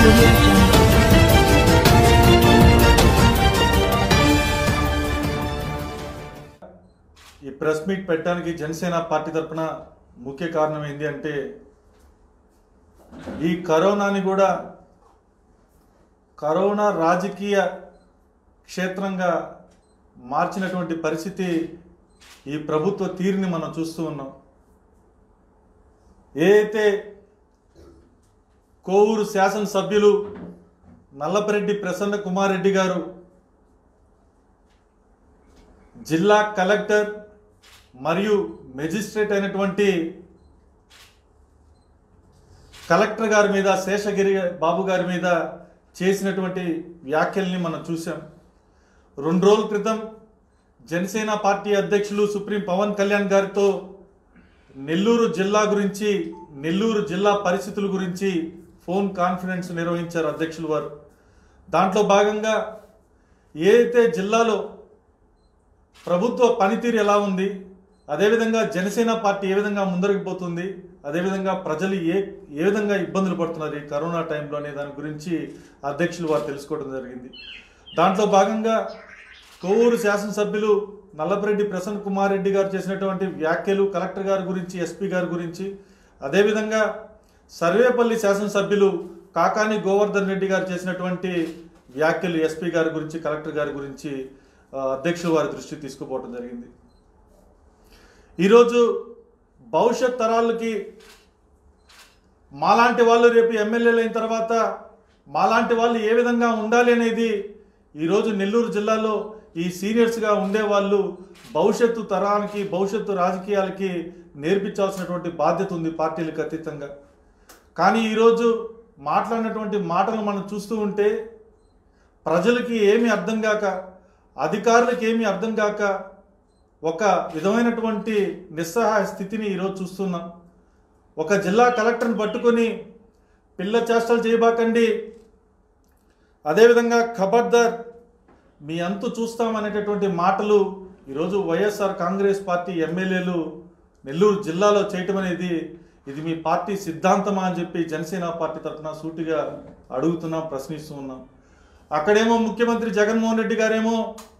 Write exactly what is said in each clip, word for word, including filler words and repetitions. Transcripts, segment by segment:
audio jungle. ఈ press meet పెట్టడానికి Janasena party తరపున ముఖ్య కారణం ఏంటి అంటే ఈ కరోనాని కూడా కరోనా రాజకీయ క్షేత్రంగా మార్చినటువంటి పరిస్థితి ఈ ప్రభుత్వ తీరుని మనం చూస్తూ ఉన్నాం. ఏదైతే కోవూరు శాసనసభ్యులు నల్లపరెడ్డి ప్రసన్న కుమార్ రెడ్డి గారు జిల్లా కలెక్టర్ మరియు మెజిస్ట్రేట్ అయినటువంటి కలెక్టర్ గారి మీద శేషగిరి బాబు గారి మీద చేసినటువంటి వ్యాఖ్యల్ని మనం చూసాం. రెండు రోజుల క్రితం జనసేన పార్టీ అధ్యక్షులు సుప్రీం పవన్ కళ్యాణ్ గారితో నెల్లూరు జిల్లా గురించి నెల్లూరు జిల్లా పరిస్థితుల గురించి ఫోన్ కాన్ఫరెన్స్ నిర్వహించారు అధ్యక్షులు వారు. దాంట్లో భాగంగా ఏదైతే జిల్లాలో ప్రభుత్వ పనితీరు ఎలా ఉంది, అదేవిధంగా జనసేన పార్టీ ఏ విధంగా ముందరికి పోతుంది, అదేవిధంగా ప్రజలు ఏ ఏ విధంగా ఇబ్బందులు పడుతున్నారు ఈ కరోనా టైంలో అనే దాని గురించి అధ్యక్షులు వారు తెలుసుకోవడం జరిగింది. దాంట్లో భాగంగా కోవూరు శాసనసభ్యులు నల్లపరెడ్డి ప్రసన్న కుమార్ రెడ్డి గారు చేసినటువంటి వ్యాఖ్యలు కలెక్టర్ గారి గురించి, ఎస్పీ గారి గురించి, అదేవిధంగా సర్వేపల్లి శాసనసభ్యులు కాకాని గోవర్ధన్ రెడ్డి గారు చేసినటువంటి వ్యాఖ్యలు ఎస్పీ గారి గురించి, కలెక్టర్ గారి గురించి అధ్యక్షులు వారి దృష్టికి తీసుకుపోవడం జరిగింది. ఈరోజు భవిష్యత్ తరాలకి మాలాంటి వాళ్ళు రేపు ఎమ్మెల్యేలు అయిన తర్వాత మాలాంటి వాళ్ళు ఏ విధంగా ఉండాలి అనేది ఈరోజు నెల్లూరు జిల్లాలో ఈ సీనియర్స్గా ఉండేవాళ్ళు భవిష్యత్తు తరానికి భవిష్యత్తు రాజకీయాలకి నేర్పించాల్సినటువంటి బాధ్యత ఉంది పార్టీలకు అతీతంగా. కానీ ఈరోజు మాట్లాడినటువంటి మాటలు మనం చూస్తూ ఉంటే ప్రజలకి ఏమీ అర్థం కాక, అధికారులకు ఏమీ అర్థం కాక ఒక విధమైనటువంటి నిస్సహాయ స్థితిని ఈరోజు చూస్తున్నాం. ఒక జిల్లా కలెక్టర్ని పట్టుకొని పిల్ల చేష్టలు చేయబాకండి, అదేవిధంగా ఖబర్దార్ మీ అంతు చూస్తామనేటటువంటి మాటలు ఈరోజు వైఎస్ఆర్ కాంగ్రెస్ పార్టీ ఎమ్మెల్యేలు నెల్లూరు జిల్లాలో చేయటం అనేది ఇది మీ పార్టీ సిద్ధాంతమా అని చెప్పి జనసేన పార్టీ తరఫున సూటిగా అడుగుతున్నాం, ప్రశ్నిస్తూ ఉన్నాం. అక్కడేమో ముఖ్యమంత్రి జగన్మోహన్ రెడ్డి గారేమో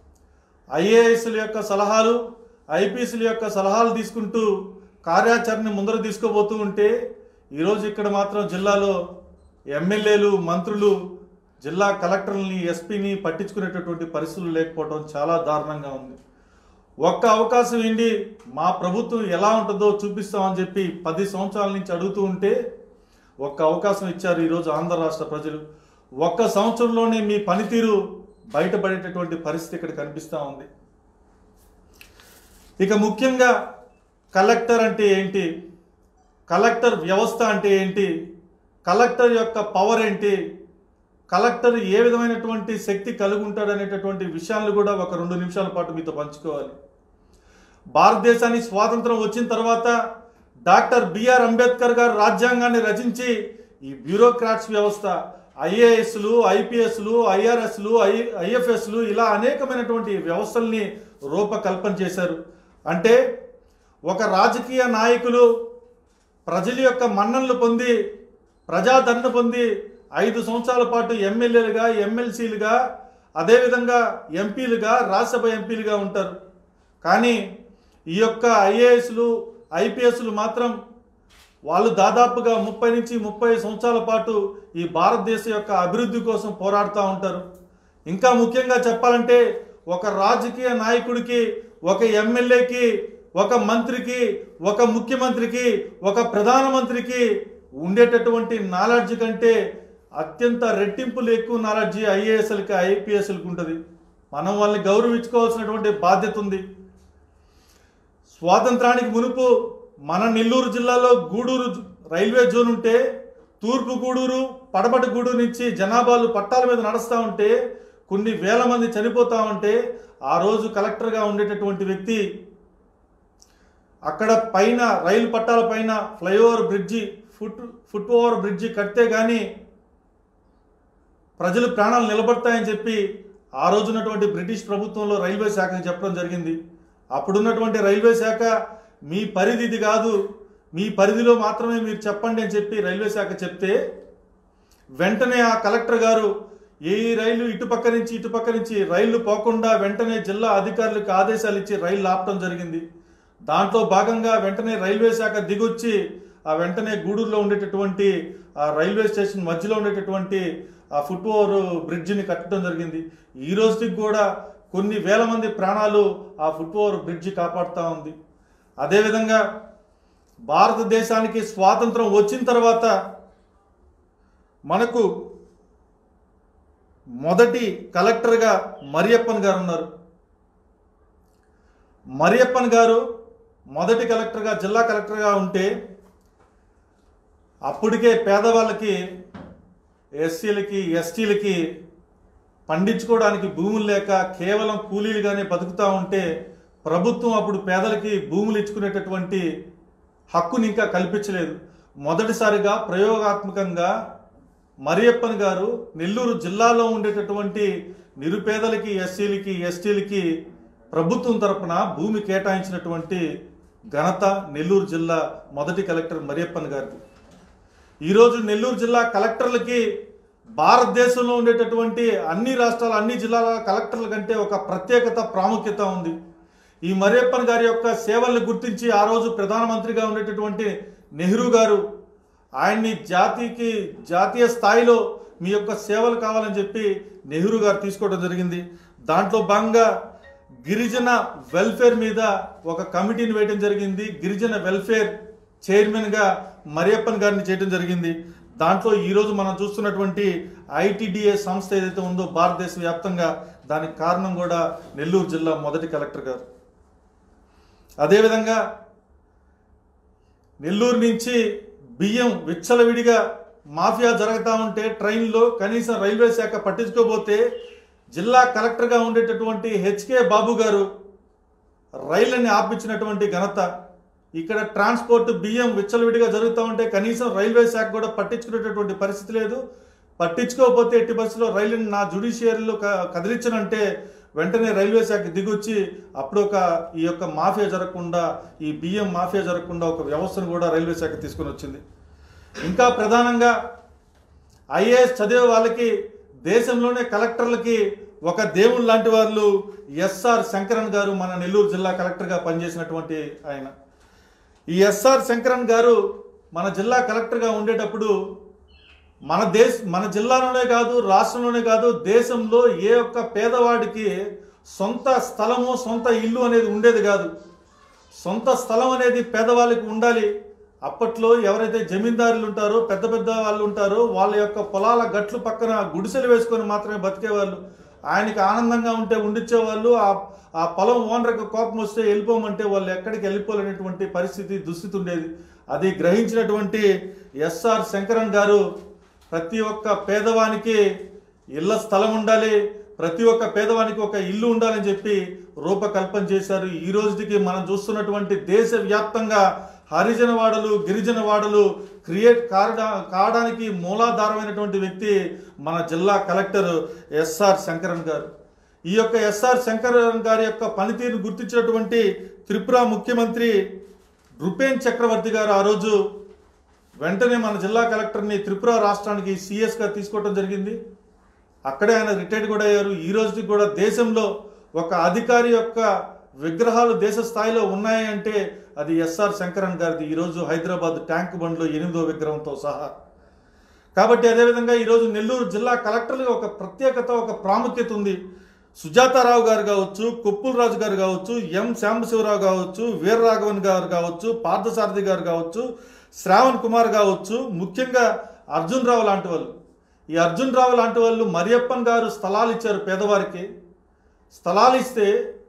ఐఏఎస్ల యొక్క సలహాలు ఐపీఎస్ల యొక్క సలహాలు తీసుకుంటూ కార్యాచరణ ముందర తీసుకోబోతూ ఉంటే ఈరోజు ఇక్కడ మాత్రం జిల్లాలో ఎమ్మెల్యేలు మంత్రులు జిల్లా కలెక్టర్లని ఎస్పీని పట్టించుకునేటటువంటి పరిస్థితులు లేకపోవడం చాలా దారుణంగా ఉంది. ఒక్క అవకాశం ఏంటి, మా ప్రభుత్వం ఎలా ఉంటుందో చూపిస్తామని చెప్పి పది సంవత్సరాల నుంచి అడుగుతూ ఉంటే ఒక్క అవకాశం ఇచ్చారు ఈరోజు ఆంధ్ర రాష్ట్ర ప్రజలు. ఒక్క సంవత్సరంలోనే మీ పనితీరు బయటపడేటటువంటి పరిస్థితి ఇక్కడ కనిపిస్తూ ఉంది. ఇక ముఖ్యంగా కలెక్టర్ అంటే ఏంటి, కలెక్టర్ వ్యవస్థ అంటే ఏంటి, కలెక్టర్ యొక్క పవర్ ఏంటి, కలెక్టర్ ఏ విధమైనటువంటి శక్తి కలిగి ఉంటాడు అనేటటువంటి విషయాలను కూడా ఒక రెండు నిమిషాల పాటు మీతో పంచుకోవాలి. భారతదేశానికి స్వాతంత్రం వచ్చిన తర్వాత డాక్టర్ బిఆర్ అంబేద్కర్ గారు రాజ్యాంగాన్ని రచించి ఈ బ్యూరోక్రాట్స్ వ్యవస్థ ఐఏఎస్లు ఐపీఎస్లు ఐఆర్ఎస్లు ఐ ఐఎఫ్ఎస్లు ఇలా అనేకమైనటువంటి వ్యవస్థల్ని రూపకల్పన చేశారు. అంటే ఒక రాజకీయ నాయకులు ప్రజల యొక్క మన్ననలు పొంది ప్రజాదరణ పొంది ఐదు సంవత్సరాల పాటు ఎమ్మెల్యేలుగా ఎమ్మెల్సీలుగా అదేవిధంగా ఎంపీలుగా రాజ్యసభ ఎంపీలుగా ఉంటారు. కానీ ఈ యొక్క ఐఏఎస్లు ఐపీఎస్లు మాత్రం వాళ్ళు దాదాపుగా ముప్పై నుంచి ముప్పై సంవత్సరాల పాటు ఈ భారతదేశం యొక్క అభివృద్ధి కోసం పోరాడుతూ ఉంటారు. ఇంకా ముఖ్యంగా చెప్పాలంటే ఒక రాజకీయ నాయకుడికి, ఒక ఎమ్మెల్యేకి, ఒక మంత్రికి, ఒక ముఖ్యమంత్రికి, ఒక ప్రధానమంత్రికి ఉండేటటువంటి నాలెడ్జ్ కంటే అత్యంత రెట్టింపులు ఎక్కువ నాలెడ్జి ఐఏఎస్లకి ఐపీఎస్లకు ఉంటుంది. మనం వాళ్ళని గౌరవించుకోవాల్సినటువంటి బాధ్యత ఉంది. స్వాతంత్రానికి మునుపు మన నెల్లూరు జిల్లాలో గూడూరు రైల్వే జోన్ ఉంటే తూర్పు గూడూరు పడమటి గూడూరు నుంచి జనాభాలు పట్టాల మీద నడుస్తూ ఉంటే కొన్ని వేల మంది చనిపోతూ ఉంటే ఆ రోజు కలెక్టర్గా ఉండేటటువంటి వ్యక్తి అక్కడ పైన రైలు పట్టాల పైన flyover bridge foot foot over bridge కడితే కానీ ప్రజలు ప్రాణాలు నిలబడతాయని చెప్పి ఆ రోజున్నటువంటి బ్రిటిష్ ప్రభుత్వంలో రైల్వే శాఖకి చెప్పడం జరిగింది. అప్పుడున్నటువంటి రైల్వే శాఖ మీ పరిధి ఇది కాదు, మీ పరిధిలో మాత్రమే మీరు చెప్పండి అని చెప్పి రైల్వే శాఖ చెప్తే వెంటనే ఆ కలెక్టర్ గారు ఏ రైలు ఇటుపక్క నుంచి ఇటుపక్క నుంచి రైళ్లు పోకుండా వెంటనే జిల్లా అధికారులకు ఆదేశాలు ఇచ్చి రైళ్లు ఆపటం జరిగింది. దాంట్లో భాగంగా వెంటనే రైల్వే శాఖ దిగొచ్చి ఆ వెంటనే గూడూరులో ఉండేటటువంటి ఆ రైల్వే స్టేషన్ మధ్యలో ఉండేటటువంటి ఆ ఫుట్ ఓవర్ బ్రిడ్జిని కట్టడం జరిగింది. ఈ రోజుకి కూడా కొన్ని వేల మంది ప్రాణాలు ఆ ఫుట్ ఓవర్ బ్రిడ్జి కాపాడుతూ ఉంది. అదేవిధంగా భారతదేశానికి స్వాతంత్రం వచ్చిన తర్వాత మనకు మొదటి కలెక్టర్గా మరియప్పన్ గారు ఉన్నారు. మరియప్పన్ గారు మొదటి కలెక్టర్గా జిల్లా కలెక్టర్గా ఉంటే అప్పటికే పేదవాళ్ళకి, ఎస్సీలకి, ఎస్టీలకి పండించుకోవడానికి భూములు లేక కేవలం కూలీలుగానే బతుకుతూ ఉంటే ప్రభుత్వం అప్పుడు పేదలకి భూములు ఇచ్చుకునేటటువంటి హక్కుని ఇంకా కల్పించలేదు. మొదటిసారిగా ప్రయోగాత్మకంగా మరియప్పన్ గారు నెల్లూరు జిల్లాలో ఉండేటటువంటి నిరుపేదలకి, ఎస్సీలకి, ఎస్టీలకి ప్రభుత్వం తరపున భూమి కేటాయించినటువంటి ఘనత నెల్లూరు జిల్లా మొదటి కలెక్టర్ మరియప్పన్ గారిది. ఈరోజు నెల్లూరు జిల్లా కలెక్టర్లకి భారతదేశంలో ఉండేటటువంటి అన్ని రాష్ట్రాల అన్ని జిల్లాల కలెక్టర్ల కంటే ఒక ప్రత్యేకత, ప్రాముఖ్యత ఉంది. ఈ మరియప్పన్ గారి యొక్క సేవలను గుర్తించి ఆ రోజు ప్రధానమంత్రిగా ఉండేటటువంటి నెహ్రూ గారు ఆయన్ని జాతికి జాతీయ స్థాయిలో మీ యొక్క సేవలు కావాలని చెప్పి నెహ్రూ గారు తీసుకోవడం జరిగింది. దాంట్లో భాగంగా గిరిజన వెల్ఫేర్ మీద ఒక కమిటీని వేయడం జరిగింది. గిరిజన వెల్ఫేర్ చైర్మన్గా మరియప్పన్ గారిని చేయడం జరిగింది. దాంట్లో ఈరోజు మనం చూస్తున్నటువంటి ఐటీడీఏ సంస్థ ఏదైతే ఉందో భారతదేశ వ్యాప్తంగా, దానికి కారణం కూడా నెల్లూరు జిల్లా మొదటి కలెక్టర్ గారు. అదేవిధంగా నెల్లూరు నుంచి బియ్యం విచ్చలవిడిగా మాఫియా జరుగుతూ ఉంటే ట్రైన్లో కనీసం రైల్వే శాఖ పట్టించుకోబోతే జిల్లా కలెక్టర్గా ఉండేటటువంటి హెచ్కే బాబు గారు రైళ్ళని ఆపించినటువంటి ఘనత. ఇక్కడ ట్రాన్స్పోర్ట్ బియ్యం విచ్చలవిడిగా జరుగుతూ ఉంటే కనీసం రైల్వే శాఖ కూడా పట్టించుకునేటటువంటి పరిస్థితి లేదు. పట్టించుకోకపోతే ఎట్టి పరిస్థితిలో రైలుని నా జ్యుడిషియరీలో కదిలించనంటే వెంటనే రైల్వే శాఖ దిగొచ్చి అప్పుడు ఒక ఈ యొక్క మాఫియా జరగకుండా, ఈ బియ్యం మాఫియా జరగకుండా ఒక వ్యవస్థను కూడా రైల్వే శాఖ తీసుకొని వచ్చింది. ఇంకా ప్రధానంగా ఐఏఎస్ చదివే వాళ్ళకి, దేశంలోనే కలెక్టర్లకి ఒక దేవుడు లాంటి వాళ్ళు ఎస్ఆర్ శంకరన్ గారు మన నెల్లూరు జిల్లా కలెక్టర్గా పనిచేసినటువంటి ఆయన. ఈ ఎస్ఆర్ శంకరన్ గారు మన జిల్లా కలెక్టర్గా ఉండేటప్పుడు మన దేశ మన జిల్లాలోనే కాదు, రాష్ట్రంలోనే కాదు, దేశంలో ఏ ఒక్క పేదవాడికి సొంత స్థలము, సొంత ఇల్లు అనేది ఉండేది కాదు. సొంత స్థలం అనేది పేదవాళ్ళకి ఉండాలి. అప్పట్లో ఎవరైతే జమీందారులు ఉంటారో, పెద్ద పెద్ద వాళ్ళు ఉంటారో, వాళ్ళ యొక్క పొలాల గట్లు పక్కన గుడిసెలు వేసుకొని మాత్రమే బతికేవాళ్ళు. ఆయనకి ఆనందంగా ఉంటే ఉండిచ్చేవాళ్ళు. ఆ ఆ పొలం ఓనర్కి కోపం వస్తే వెళ్ళిపోమంటే వాళ్ళు ఎక్కడికి వెళ్ళిపోలేనటువంటి పరిస్థితి, దుస్థితి ఉండేది. అది గ్రహించినటువంటి ఎస్ఆర్ శంకరన్ గారు ప్రతి ఒక్క పేదవానికి ఇళ్ల స్థలం ఉండాలి, ప్రతి ఒక్క పేదవానికి ఒక ఇల్లు ఉండాలని చెప్పి రూపకల్పన చేశారు. ఈ రోజుకి మనం చూస్తున్నటువంటి దేశవ్యాప్తంగా హరిజన వాడలు, గిరిజన వాడలు క్రియేట్ కారడా కావడానికి మూలాధారమైనటువంటి వ్యక్తి మన జిల్లా కలెక్టర్ ఎస్ఆర్ శంకరన్ గారు. ఈ యొక్క ఎస్ఆర్ శంకరన్ గారి యొక్క పనితీరును గుర్తించినటువంటి త్రిపుర ముఖ్యమంత్రి రూపేన్ చక్రవర్తి గారు ఆ రోజు వెంటనే మన జిల్లా కలెక్టర్ని త్రిపుర రాష్ట్రానికి సిఎస్గా తీసుకోవడం జరిగింది. అక్కడే ఆయన రిటైర్డ్ కూడా అయ్యారు. ఈ రోజుకి కూడా దేశంలో ఒక అధికారి యొక్క విగ్రహాలు దేశ స్థాయిలో ఉన్నాయి అంటే అది ఎస్ఆర్ శంకరన్ గారిది. ఈరోజు హైదరాబాద్ ట్యాంక్ బండ్లో ఎనిమిదో విగ్రహంతో సహా. కాబట్టి అదేవిధంగా ఈరోజు నెల్లూరు జిల్లా కలెక్టర్లుగా ఒక ప్రత్యేకత, ఒక ప్రాముఖ్యత ఉంది. సుజాతారావు గారు కావచ్చు, కొప్పుల రాజు గారు కావచ్చు, ఎం శాంబశివరావు కావచ్చు, వీరరాఘవన్ గారు కావచ్చు, పార్థసారథి గారు కావచ్చు, శ్రావణ్ కుమార్ కావచ్చు, ముఖ్యంగా అర్జున్ రావు లాంటి వాళ్ళు. ఈ అర్జున్ రావు లాంటి వాళ్ళు మరియప్పన్ గారు స్థలాలు ఇచ్చారు పేదవారికి. స్థలాలు ఇస్తే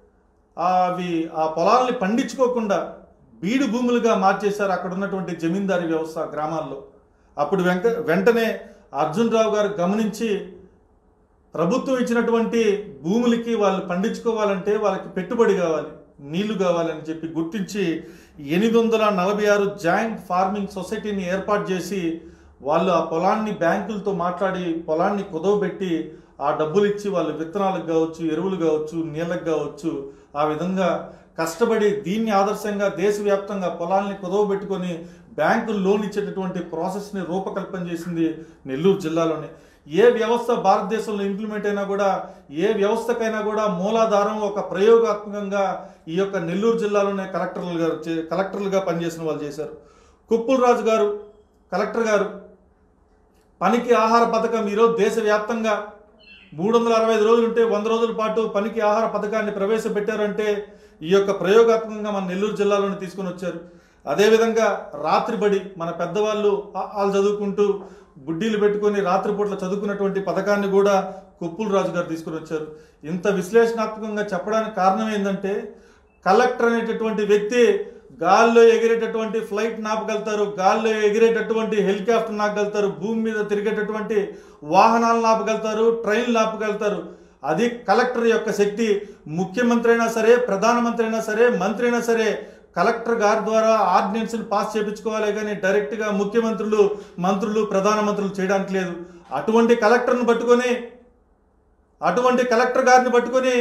అవి ఆ పొలాలని పండించుకోకుండా బీడు భూములుగా మార్చేశారు అక్కడ ఉన్నటువంటి జమీందారీ వ్యవస్థ గ్రామాల్లో. అప్పుడు వెంక వెంటనే అర్జున్ రావు గారు గమనించి ప్రభుత్వం ఇచ్చినటువంటి భూములకి వాళ్ళు పండించుకోవాలంటే వాళ్ళకి పెట్టుబడి కావాలి, నీళ్లు కావాలని చెప్పి గుర్తించి ఎనిమిది వందల నలభై ఆరు జాయింట్ ఫార్మింగ్ సొసైటీని ఏర్పాటు చేసి వాళ్ళు ఆ పొలాన్ని బ్యాంకులతో మాట్లాడి పొలాన్ని కుదవబెట్టి ఆ డబ్బులు ఇచ్చి వాళ్ళు విత్తనాలకు కావచ్చు, ఎరువులు కావచ్చు, నీళ్ళకు కావచ్చు, ఆ విధంగా కష్టపడి దీన్ని ఆదర్శంగా దేశవ్యాప్తంగా పొలాల్ని కుదవబెట్టుకొని బ్యాంకులు లోన్ ఇచ్చేటటువంటి ప్రాసెస్ని రూపకల్పన చేసింది నెల్లూరు జిల్లాలోనే. ఏ వ్యవస్థ భారతదేశంలో ఇంప్లిమెంట్ అయినా కూడా, ఏ వ్యవస్థకైనా కూడా మూలాధారం ఒక ప్రయోగాత్మకంగా ఈ యొక్క నెల్లూరు జిల్లాలోనే కలెక్టర్లు గారు కలెక్టర్లుగా పనిచేసిన వాళ్ళు చేశారు. కుప్పుల రాజు గారు కలెక్టర్ గారు పనికి ఆహార పథకం ఈరోజు దేశవ్యాప్తంగా మూడు వందల అరవై ఐదు రోజులు ఉంటే వంద రోజుల పాటు పనికి ఆహార పథకాన్ని ప్రవేశపెట్టారంటే ఈ యొక్క ప్రయోగాత్మకంగా మన నెల్లూరు జిల్లాలోనే తీసుకొని వచ్చారు. అదేవిధంగా రాత్రిబడి మన పెద్దవాళ్ళు వాళ్ళు చదువుకుంటూ బుడ్డీలు పెట్టుకొని రాత్రిపూట్ల చదువుకున్నటువంటి పథకాన్ని కూడా కుప్పుల రాజు గారు తీసుకుని వచ్చారు. ఇంత విశ్లేషణాత్మకంగా చెప్పడానికి కారణం ఏంటంటే, కలెక్టర్ అనేటటువంటి వ్యక్తి గాల్లో ఎగిరేటటువంటి ఫ్లైట్ నాపగలుగుతారు, గాల్లో ఎగిరేటటువంటి హెలికాప్టర్ నాపగలుగుతారు, భూమి మీద తిరిగేటటువంటి వాహనాలు నాపగలుగుతారు, ట్రైన్లు నాపగలుగుతారు. అది కలెక్టర్ యొక్క శక్తి. ముఖ్యమంత్రి అయినా సరే, ప్రధానమంత్రి అయినా సరే, మంత్రి అయినా సరే కలెక్టర్ గారి ద్వారా ఆర్డినెన్స్ని పాస్ చేయించుకోవాలి, కానీ డైరెక్ట్గా ముఖ్యమంత్రులు, మంత్రులు, ప్రధానమంత్రులు చేయడానికి లేదు. అటువంటి కలెక్టర్ని పట్టుకొని అటువంటి కలెక్టర్ గారిని పట్టుకొని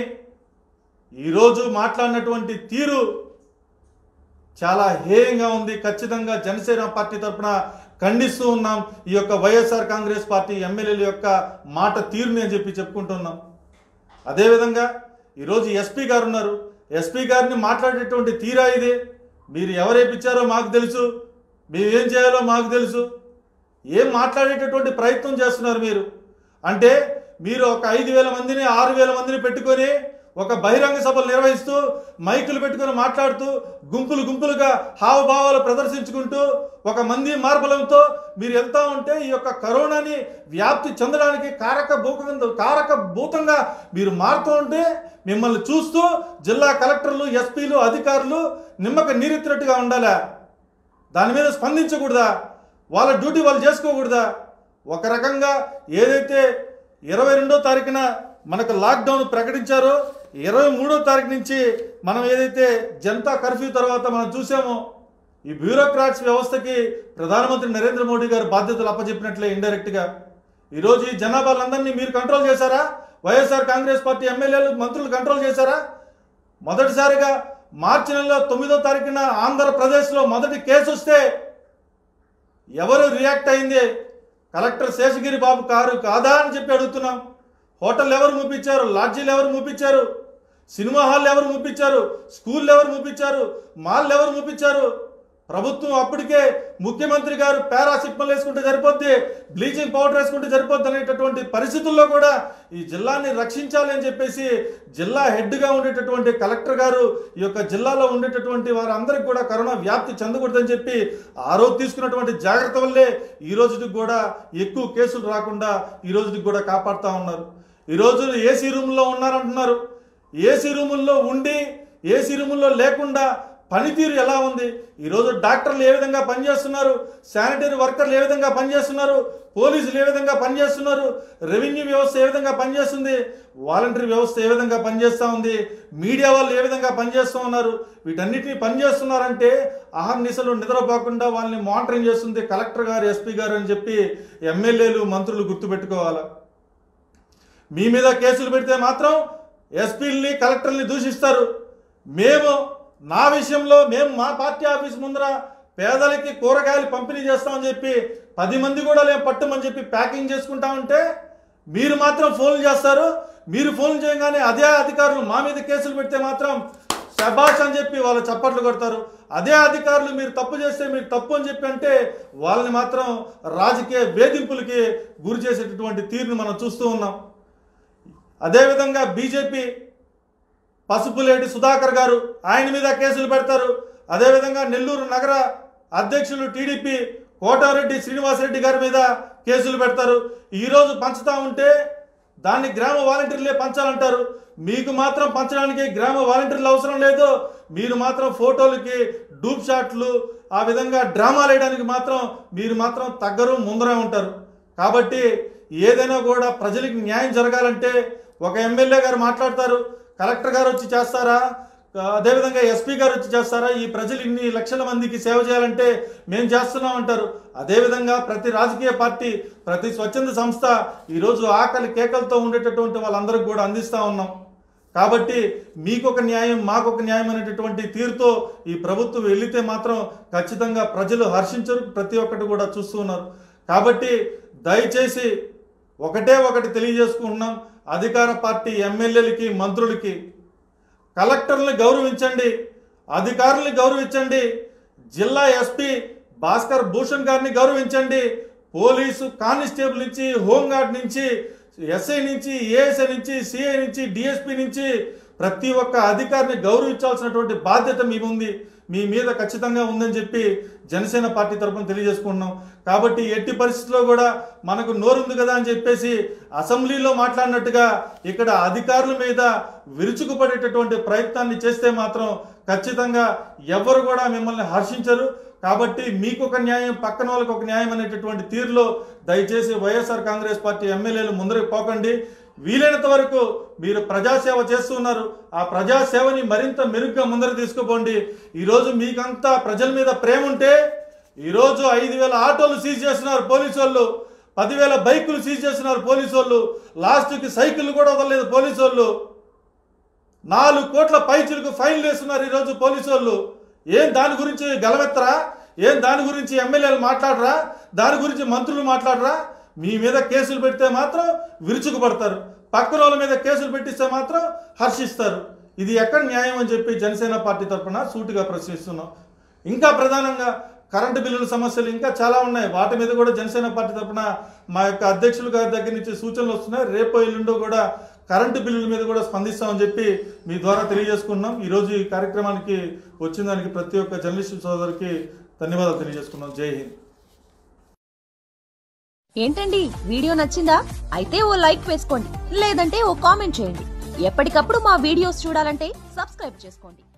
ఈరోజు మాట్లాడినటువంటి తీరు చాలా హేయంగా ఉంది. ఖచ్చితంగా జనసేన పార్టీ తరఫున ఖండిస్తూ ఉన్నాం ఈ యొక్క వైఎస్ఆర్ కాంగ్రెస్ పార్టీ ఎమ్మెల్యేల యొక్క మాట తీరుని అని చెప్పి చెప్పుకుంటున్నాం. అదేవిధంగా ఈరోజు ఎస్పీ గారు ఉన్నారు. ఎస్పీ గారిని మాట్లాడేటువంటి తీరా ఇది. మీరు ఎవరేపిచ్చారో మాకు తెలుసు, మీరు ఏం చేయాలో మాకు తెలుసు. ఏం మాట్లాడేటటువంటి ప్రయత్నం చేస్తున్నారు మీరు అంటే, మీరు ఒక ఐదు వేల మందిని ఆరు వేల మందిని పెట్టుకొని ఒక బహిరంగ సభలు నిర్వహిస్తూ మైకులు పెట్టుకొని మాట్లాడుతూ గుంపులు గుంపులుగా హావభావాలు ప్రదర్శించుకుంటూ ఒక మంది మార్బలంతో మీరు వెళ్తూ ఉంటే ఈ యొక్క కరోనాని వ్యాప్తి చెందడానికి కారక భూత కారక భూతంగా మీరు మారుతూ ఉంటే మిమ్మల్ని చూస్తూ జిల్లా కలెక్టర్లు, ఎస్పీలు, అధికారులు నిమ్మక నీరెత్తినట్టుగా ఉండాలా? దాని మీద స్పందించకూడదా? వాళ్ళ డ్యూటీ వాళ్ళు చేసుకోకూడదా? ఒక రకంగా ఏదైతే ఇరవై రెండో తారీఖున మనకు లాక్డౌన్ ప్రకటించారో, ఇరవై మూడో తారీఖు నుంచి మనం ఏదైతే జనతా కర్ఫ్యూ తర్వాత మనం చూసామో, ఈ బ్యూరోక్రాట్స్ వ్యవస్థకి ప్రధానమంత్రి నరేంద్ర మోడీ గారు బాధ్యతలు అప్పచెప్పినట్లే ఇండైరెక్ట్గా. ఈరోజు ఈ జనాభాలందరినీ మీరు కంట్రోల్ చేశారా? వైఎస్ఆర్ కాంగ్రెస్ పార్టీ ఎమ్మెల్యేలు, మంత్రులు కంట్రోల్ చేశారా? మొదటిసారిగా మార్చి నెలలో తొమ్మిదో తారీఖున ఆంధ్రప్రదేశ్లో మొదటి కేసు వస్తే ఎవరు రియాక్ట్ అయింది? కలెక్టర్ శేషగిరి బాబు కారు కాదా అని చెప్పి అడుగుతున్నాం. హోటల్ ఎవరు మూపించారు? లాడ్జీలు ఎవరు మూపించారు? సినిమా హాల్ ఎవరు మూపించారు? స్కూళ్ళు ఎవరు మూపించారు? మాల్ ఎవరు మూపించారు? ప్రభుత్వం అప్పటికే ముఖ్యమంత్రి గారు పారాసిటమాల్ వేసుకుంటే సరిపోద్ది, బ్లీచింగ్ పౌడర్ వేసుకుంటే సరిపోద్ది అనేటటువంటి పరిస్థితుల్లో కూడా ఈ జిల్లాని రక్షించాలి అని చెప్పేసి జిల్లా హెడ్గా ఉండేటటువంటి కలెక్టర్ గారు ఈ యొక్క జిల్లాలో ఉండేటటువంటి వారందరికీ కూడా కరోనా వ్యాప్తి చెందకూడదని చెప్పి ఆ రోజు తీసుకున్నటువంటి జాగ్రత్త వల్లే ఈ రోజుకి కూడా ఎక్కువ కేసులు రాకుండా ఈ రోజుకి కూడా కాపాడుతూ ఉన్నారు. ఈరోజు ఏసీ రూముల్లో ఉన్నారంటున్నారు. ఏసీ రూముల్లో ఉండి ఏసీ రూముల్లో లేకుండా పనితీరు ఎలా ఉంది? ఈరోజు డాక్టర్లు ఏ విధంగా పనిచేస్తున్నారు? శానిటరీ వర్కర్లు ఏ విధంగా పనిచేస్తున్నారు? పోలీసులు ఏ విధంగా పనిచేస్తున్నారు? రెవెన్యూ వ్యవస్థ ఏ విధంగా పనిచేస్తుంది? వాలంటరీ వ్యవస్థ ఏ విధంగా పనిచేస్తూ ఉంది? మీడియా వాళ్ళు ఏ విధంగా పనిచేస్తూ ఉన్నారు? వీటన్నిటిని పనిచేస్తున్నారంటే అహర్నిశలు నిద్రపోకుండా వాళ్ళని మానిటరింగ్ చేస్తుంది కలెక్టర్ గారు, ఎస్పీ గారు అని చెప్పి ఎమ్మెల్యేలు, మంత్రులు గుర్తుపెట్టుకోవాలి. మీ మీద కేసులు పెడితే మాత్రం ఎస్పీలని, కలెక్టర్ని దూషిస్తారు. మేము నా విషయంలో మేము మా పార్టీ ఆఫీస్ ముందర పేదలకి కూరగాయలు పంపిణీ చేస్తామని చెప్పి పది మంది కూడా లేం పట్టమని చెప్పి ప్యాకింగ్ చేసుకుంటా ఉంటే మీరు మాత్రం ఫోన్లు చేస్తారు. మీరు ఫోన్లు చేయగానే అదే అధికారులు మా మీద కేసులు పెడితే మాత్రం శబాష్ అని చెప్పి వాళ్ళు చప్పట్లు కొడతారు. అదే అధికారులు మీరు తప్పు చేస్తే మీరు తప్పు అని చెప్పి అంటే వాళ్ళని మాత్రం రాజకీయ వేధింపులకి గురి చేసేటటువంటి తీరుని మనం చూస్తూ ఉన్నాం. అదేవిధంగా బీజేపీ పసుపులేటి సుధాకర్ గారు, ఆయన మీద కేసులు పెడతారు. అదేవిధంగా నెల్లూరు నగర అధ్యక్షులు టీడీపీ కోటారెడ్డి శ్రీనివాసరెడ్డి గారి మీద కేసులు పెడతారు. ఈరోజు పంచుతా ఉంటే దాన్ని గ్రామ వాలంటీర్లే పంచాలంటారు. మీకు మాత్రం పంచడానికి గ్రామ వాలంటీర్లు అవసరం లేదు. మీరు మాత్రం ఫోటోలకి డూప్ షాట్లు ఆ విధంగా డ్రామాలు వేయడానికి మాత్రం మీరు మాత్రం తగ్గరు, ముందరే ఉంటారు. కాబట్టి ఏదైనా కూడా ప్రజలకు న్యాయం జరగాలంటే ఒక ఎమ్మెల్యే గారు మాట్లాడతారు, కలెక్టర్ గారు వచ్చి చేస్తారా, అదేవిధంగా ఎస్పీ గారు వచ్చి చేస్తారా? ఈ ప్రజలు ఇన్ని లక్షల మందికి సేవ చేయాలంటే మేము చేస్తున్నాం అంటారు. అదేవిధంగా ప్రతి రాజకీయ పార్టీ, ప్రతి స్వచ్ఛంద సంస్థ ఈరోజు ఆకలి కేకలతో ఉండేటటువంటి వాళ్ళందరికీ కూడా అందిస్తూ ఉన్నాం. కాబట్టి మీకొక న్యాయం మాకొక న్యాయం అనేటటువంటి తీరుతో ఈ ప్రభుత్వం వెళితే మాత్రం ఖచ్చితంగా ప్రజలు హర్షించరు, ప్రతి ఒక్కటి కూడా చూస్తూ ఉన్నారు. కాబట్టి దయచేసి ఒకటే ఒకటి తెలియజేసుకుంటున్నాం, అధికార పార్టీ ఎమ్మెల్యేలకి మంత్రులకి, కలెక్టర్ని గౌరవించండి, అధికారుల్ని గౌరవించండి, జిల్లా ఎస్పీ భాస్కర్ భూషణ్ గారిని గౌరవించండి, పోలీసు కానిస్టేబుల్ నుంచి, హోంగార్డ్ నుంచి, ఎస్ఐ నుంచి, ఏఎస్ఐ నుంచి, సిఐ నుంచి, డిఎస్పీ నుంచి ప్రతి ఒక్క అధికారిని గౌరవించాల్సినటువంటి బాధ్యత మీ ఉంది, మీ మీద ఖచ్చితంగా ఉందని చెప్పి జనసేన పార్టీ తరఫున తెలియజేసుకుంటున్నాం. కాబట్టి ఎట్టి పరిస్థితుల్లో కూడా మనకు నోరుంది కదా అని చెప్పేసి అసెంబ్లీలో మాట్లాడినట్టుగా ఇక్కడ అధికారుల మీద విరుచుకుపడేటటువంటి ప్రయత్నాన్ని చేస్తే మాత్రం ఖచ్చితంగా ఎవరు కూడా మిమ్మల్ని హర్షించరు. కాబట్టి మీకు ఒక న్యాయం, పక్కన వాళ్ళకి ఒక న్యాయం అనేటటువంటి తీరులో దయచేసి వైఎస్ఆర్ కాంగ్రెస్ పార్టీ ఎమ్మెల్యేలు ముందరికి పోకండి. వీలైనంత వరకు మీరు ప్రజాసేవ చేస్తున్నారు, ఆ ప్రజాసేవని మరింత మెరుగ్గా ముందరకు తీసుకుపోండి. ఈరోజు మీకంతా ప్రజల మీద ప్రేమ ఉంటే ఈరోజు ఐదు వేల ఆటోలు సీజ్ చేస్తున్నారు పోలీసు వాళ్ళు, పదివేల బైకులు సీజ్ చేస్తున్నారు పోలీసు వాళ్ళు, లాస్ట్కి సైకిల్ కూడా వదలలేదు పోలీసు వాళ్ళు, నాలుగు కోట్ల పైచులకు ఫైన్లు వేస్తున్నారు ఈరోజు పోలీసు వాళ్ళు. ఏం దాని గురించి గలవెత్తరా? ఏం దాని గురించి ఎమ్మెల్యేలు మాట్లాడరా? దాని గురించి మంత్రులు మాట్లాడరా? మీ మీద కేసులు పెడితే మాత్రం విరుచుకుపడతారు, పక్కన వాళ్ళ మీద కేసులు పెట్టిస్తే మాత్రం హర్షిస్తారు. ఇది ఎక్కడ న్యాయం అని చెప్పి జనసేన పార్టీ తరఫున సూటిగా ప్రశ్నిస్తున్నాం. ఇంకా ప్రధానంగా కరెంటు బిల్లుల సమస్యలు ఇంకా చాలా ఉన్నాయి, వాటి మీద కూడా జనసేన పార్టీ తరఫున మా యొక్క అధ్యక్షులు గారి దగ్గర నుంచి సూచనలు వస్తున్నాయి. రేపు ఎల్లుండో కూడా కరెంటు బిల్లుల మీద కూడా స్పందిస్తామని చెప్పి మీ ద్వారా తెలియజేసుకున్నాం. ఈరోజు ఈ కార్యక్రమానికి వచ్చిన దానికి ప్రతి ఒక్క జర్నలిస్టు సోదరికి ధన్యవాదాలు తెలియజేసుకున్నాం. జై హింద్. ఏంటండి, వీడియో నచ్చిందా? అయితే ఓ లైక్ వేసుకోండి, లేదంటే ఓ కామెంట్ చేయండి. ఎప్పటికప్పుడు మా వీడియోస్ చూడాలంటే సబ్స్క్రైబ్ చేసుకోండి.